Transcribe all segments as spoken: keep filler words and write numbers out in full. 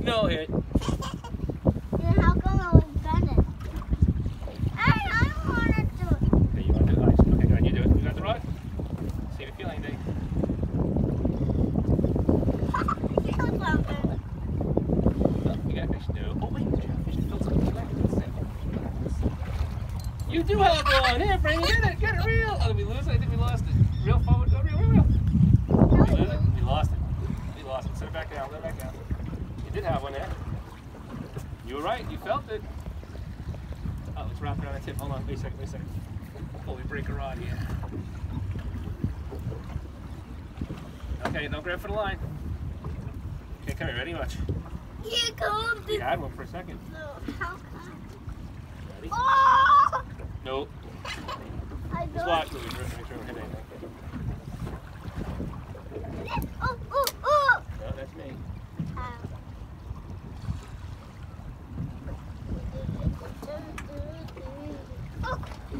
No hit. Then how come I was better? I, I don't want to do it. Okay, you want to do it? Nice. Okay, go ahead. You do it. You got the rod? See if you feel anything. Feel something. Oh, you got a fish? No. Oh, wait. You have a fish. Build something. You do have one. Here, Frankie. Get it. Get it real. Oh, did we lose it? I think we lost it. Real forward. Go real, real, real. Did we lose it? We lost it. We lost it. Set it back down. Let it back down. You did have one there. You were right. You felt it. Oh, let's wrap it around the tip. Hold on. Wait a second. Wait a second. Before we break a rod here. Okay, don't grab for the line. Okay, come here. Ready? Watch. Here comes the... You had one for a second. No, how come? Ready? Oh! Nope. I Just don't... watch. Make sure we don't hit anything. Oh, oh, oh! No, that's me. Oh.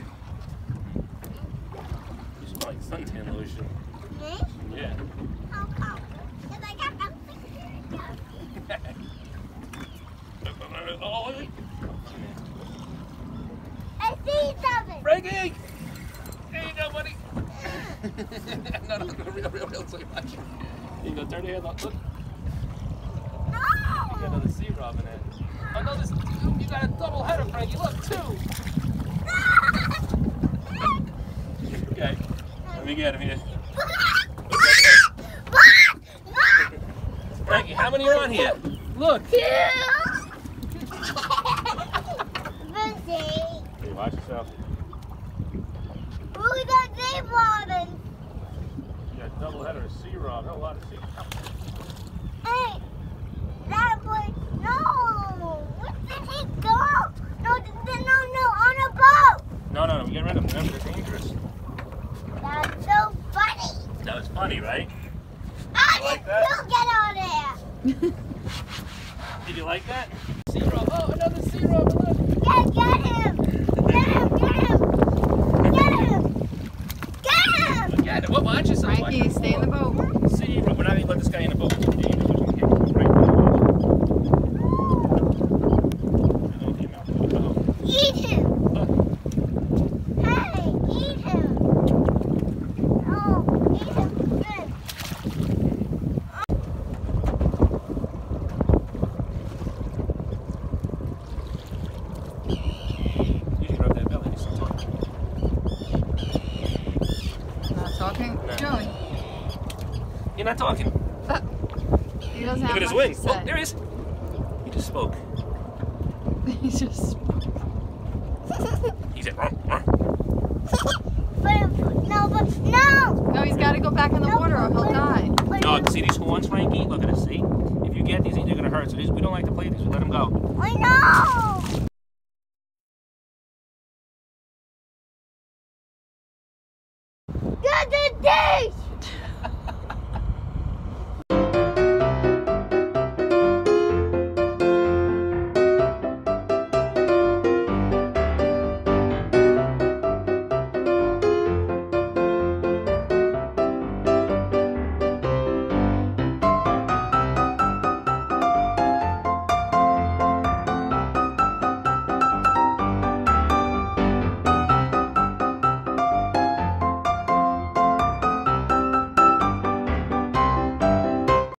You smell like suntan lotion. Me? Yeah. How come? Because I got something here. Oh, wait, wait. I see something. Frankie! There you go, buddy. no, no, no, real, real, real, so much. Here you go, turn your head up. Look. No! You got another sea robin in. Oh, no, this, you got a double header, Frankie. Look, two. Okay, let me get him here. Frankie, how many are on here? Look. Two. Hey, watch yourself. Oh, we got sea robins. You got a double header of sea robin. A lot of sea. Hey, that boy, no. Where did he go? No, no, no, on a boat. No, no, no, get rid of them. Remember, they're dangerous. That's so funny. That was funny, right? I like just that? will get on there. Did you like that? Sea robin. Oh, another sea robin. Look. Get, get him. Get him, get him. Get him. Get him. Get it. Well, watch yourself. Frankie, Watch stay in the boat. sea robin. We're not even let this guy in the boat. Right. Eat him. Hey, eat him. Oh, eat him. Good. You should rub that belly. Do some talking. Not talking? No. Joey. You're not talking. Uh, he doesn't Look have at his much wings. to Oh, say. there he is. He just spoke. He just... He said, ruh, ruh. But, no, but, no. No, he's got to go back in the No, water or he'll but- die. but- No, see these horns, Frankie? Look at this. See? If you get these, they're going to hurt. So these, we don't like to play these. We let them go. I know.